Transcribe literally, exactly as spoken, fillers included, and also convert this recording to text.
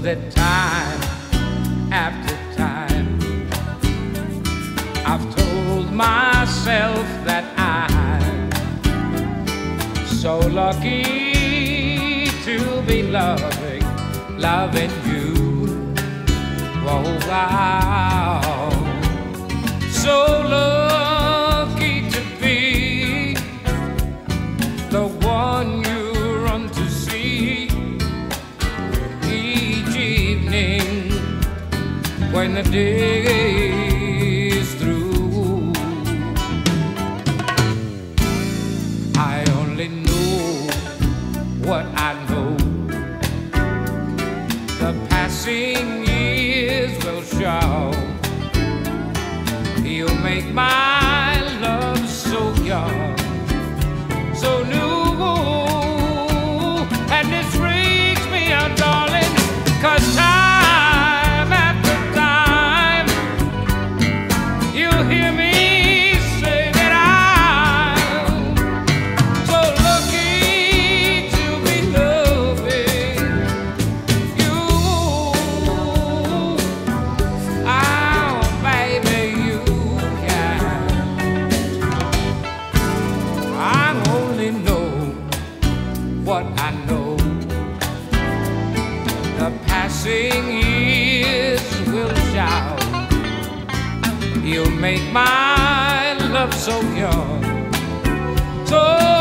that time after time I've told myself that I'm so lucky to be loving, loving you. Oh, wow. So lucky to be the one you run to see each evening when the day is through. I only know what I know. The passing years will show. You'll make my love so young, so new. And this freaks me out, darling, 'cause time after time you hear me say that I'm so lucky to be loving you. Oh, baby, you can. I only know what I know. The passing years will shout. You'll make my love so young, so